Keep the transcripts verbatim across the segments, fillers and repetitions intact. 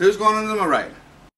Who's going into my right?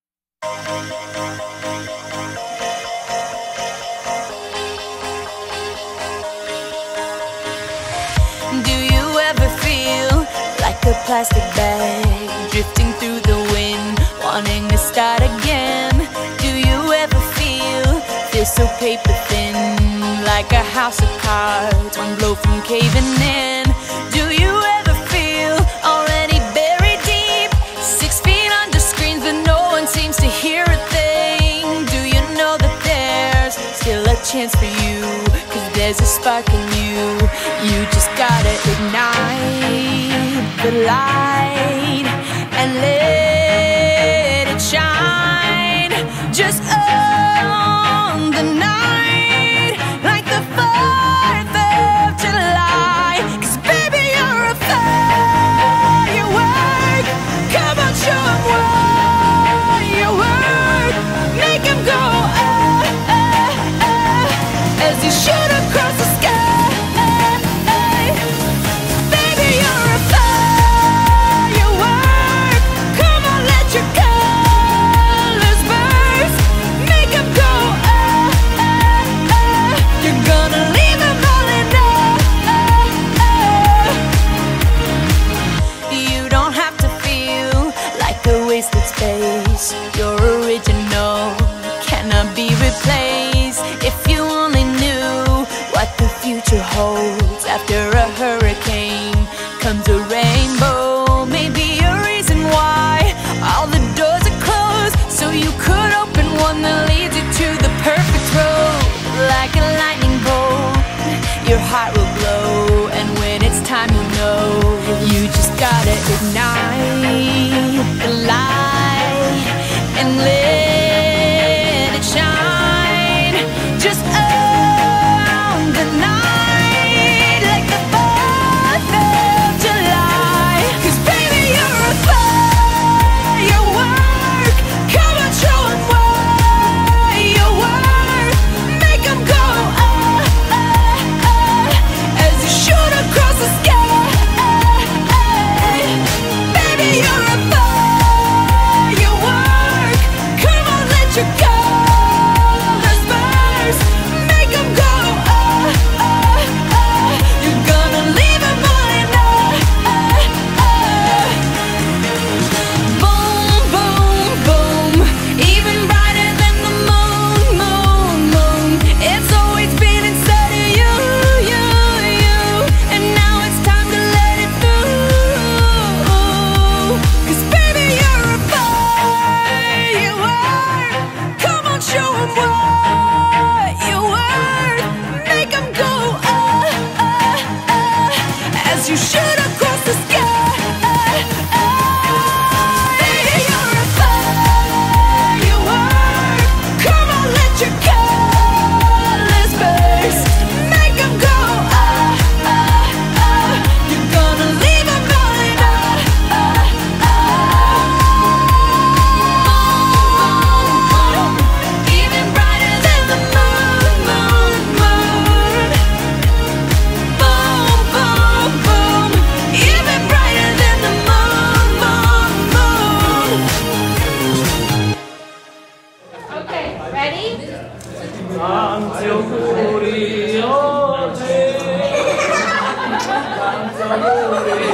Do you ever feel like a plastic bag drifting through the wind, wanting to start again? Do you ever feel feel so paper thin, like a house of cards, one blow from caving in? Do you ever feel already buried deep, six feet under screens but no one seems to hear a thing? Do you know that there's still a chance for you, cause there's a spark in you? You just gotta ignite the light and let it shine. Just own the night like the fourth of July. Cause baby, you're a firework. Come on, show 'em what you work. Make 'em go ah, ah, ah, as you shoot across the sky. Your original cannot be replaced. If you only knew what the future holds, after a hurricane comes a rainbow. Maybe a reason why all the doors are closed, so you could open one that leads you to the perfect road. Like a lightning bolt, your heart will glow, and when it's time, you know you just gotta ignite the light and let it shine. Just own the night like the fourth of July. Cause baby, you're a firework. Come on, show 'em what you work. Make 'em go ah, ah, ah, as you shoot across the sky. Baby, you're a firework. Come on, let your colors burst. Make 'em go ah, ah, ah. You're gonna leave 'em all in ah, ah, ah. Boom, boom, boom, even brighter than the moon, moon, moon. It's always been inside of you, you, you, and now it's time to let it through. Cause baby, you're a firework. Come on, show 'em what you worth. Make 'em go ah, ah, ah, as you shoot across the sky. Baby, you're a firework. Come on, let your colors burst. Make 'em go ah, ah, ah. You're gonna leave 'em all in ah, ah, ah. Even brighter than the moon, moon, moon. Boom, boom, boom, even brighter than the moon, moon, moon. Okay, ready? Canción curiosa, canción curiosa.